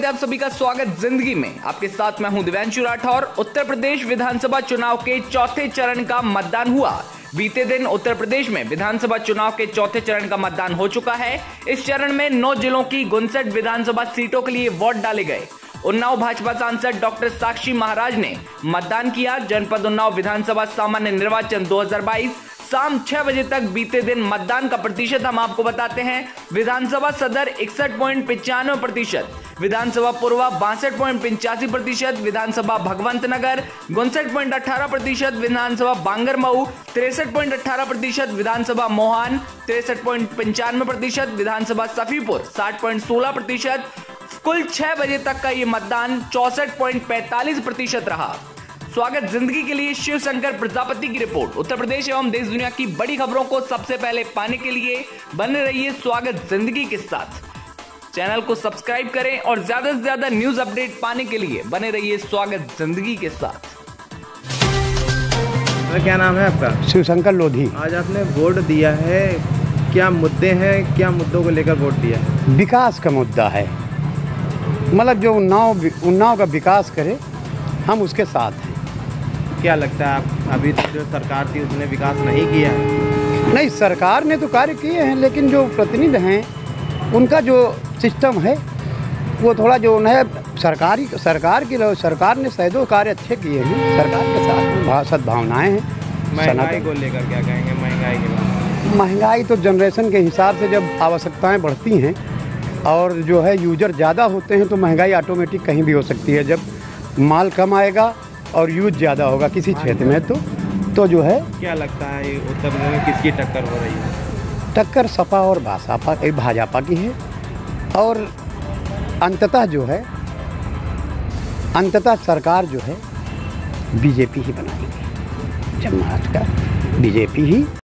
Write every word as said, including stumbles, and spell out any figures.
आप सभी का स्वागत जिंदगी में। आपके साथ मैं हूं दिव्यांशु राठौर। उत्तर प्रदेश विधानसभा चुनाव के चौथे चरण का मतदान हुआ। बीते दिन उत्तर प्रदेश में विधानसभा चुनाव के चौथे चरण का मतदान हो चुका है। इस चरण में नौ जिलों की उनसठ विधानसभा सीटों के लिए वोट डाले गए। उन्नाव भाजपा सांसद डॉक्टर साक्षी महाराज ने मतदान किया। जनपद उन्नाव विधानसभा सामान्य निर्वाचन दो हज़ार बाईस शाम छह बजे तक बीते दिन मतदान का प्रतिशत हम आपको बताते हैं। विधानसभा सदर इकसठ पॉइंट पिचानवे प्रतिशत, विधानसभा पूर्वा बासठ पॉइंट पिचासी प्रतिशत, विधानसभा भगवंत नगर उनसठ पॉइंट अठारह प्रतिशत, विधानसभा बांगर मऊ तिरसठ पॉइंट अठारह प्रतिशत, विधानसभा मोहान तिरसठ पॉइंट पंचानवे प्रतिशत, विधानसभा सफीपुर साठ पॉइंट सोलह प्रतिशत। कुल छह बजे तक का ये मतदान चौसठ पॉइंट पैंतालीस प्रतिशत रहा। स्वागत जिंदगी के लिए शिव शंकर प्रजापति की रिपोर्ट। उत्तर प्रदेश एवं देश दुनिया की बड़ी खबरों को सबसे पहले पाने के लिए बने रहिए स्वागत जिंदगी के साथ। चैनल को सब्सक्राइब करें और ज्यादा से ज्यादा न्यूज अपडेट पाने के लिए बने रहिए स्वागत जिंदगी के साथ। क्या नाम है आपका? शिव शंकर लोधी। आज आपने वोट दिया है, क्या मुद्दे हैं, क्या मुद्दों को लेकर वोट दिया है? विकास का मुद्दा है, मतलब जो उन्नाव उन्नाव का विकास करे, हम उसके साथ हैं। क्या लगता है आप अभी तक जो सरकार थी उसने विकास नहीं किया है? नहीं, सरकार ने तो कार्य किए हैं, लेकिन जो प्रतिनिधि हैं उनका जो सिस्टम है वो थोड़ा जो है सरकारी सरकार की सरकार ने शायद कार्य अच्छे किए हैं। सरकार के साथ सद्भावनाएँ हैं। महंगाई को लेकर क्या कहेंगे? महंगाई के बारे में? महंगाई तो जनरेशन के हिसाब से जब आवश्यकताएँ बढ़ती हैं और जो है यूजर ज़्यादा होते हैं तो महंगाई ऑटोमेटिक कहीं भी हो सकती है। जब माल कम आएगा और यूज ज़्यादा होगा किसी क्षेत्र में तो तो जो है। क्या लगता है उत्तर प्रदेश में किसकी टक्कर हो रही है? टक्कर सपा और भाजपा भाजपा की है और अंततः जो है अंततः सरकार जो है बीजेपी ही बनाएगी। जब महाराष्ट्र का बीजेपी ही